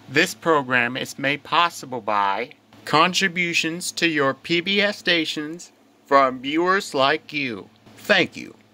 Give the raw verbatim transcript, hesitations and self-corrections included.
This program is made possible by contributions to your P B S stations from viewers like you. Thank you.